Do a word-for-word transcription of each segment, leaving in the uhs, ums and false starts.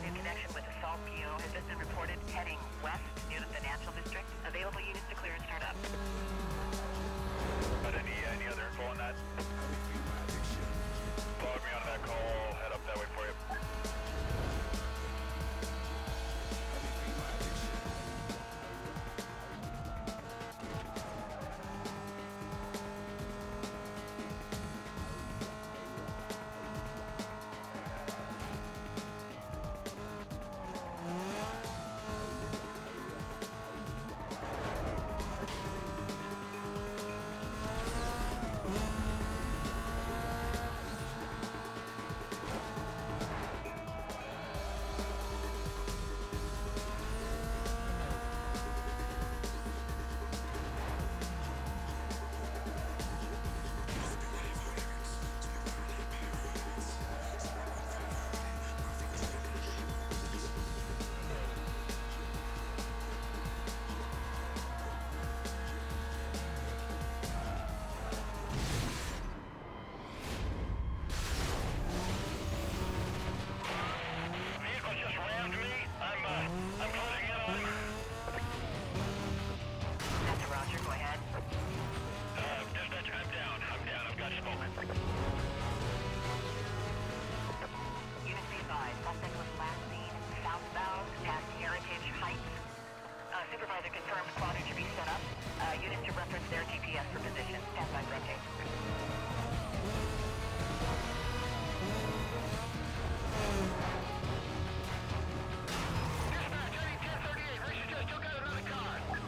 in connection with assault P O has just been reported heading west near the financial district. Available units to clear and start up. Got any, any other info on that? Log me on that call. I'll head up that way for you. Supervisor confirms quadrant to be set up. Uh, units to reference their G P S for position. Stand by for update. Dispatch, heading ten thirty-eight. Racer just took out another car.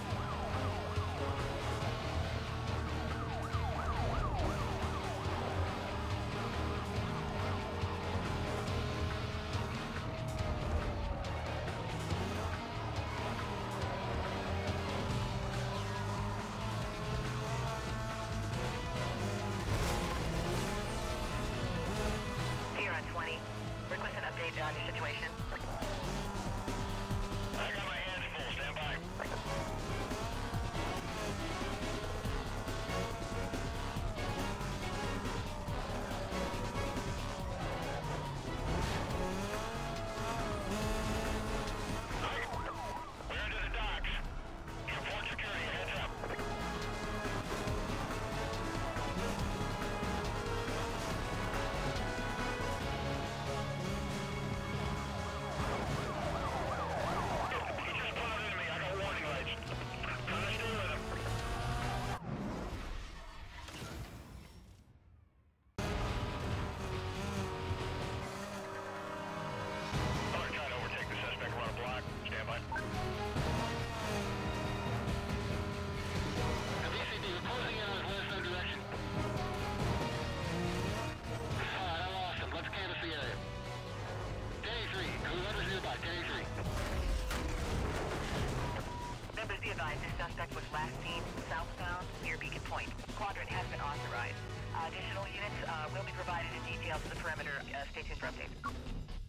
Request an update on your situation. I got my hands full. Stand by. We're into the docks. Support security. Heads up. Members be advised, this suspect was last seen southbound near Beacon Point. Quadrant has been authorized. Uh, additional units uh, will be provided in detail to the perimeter. Uh, stay tuned for updates.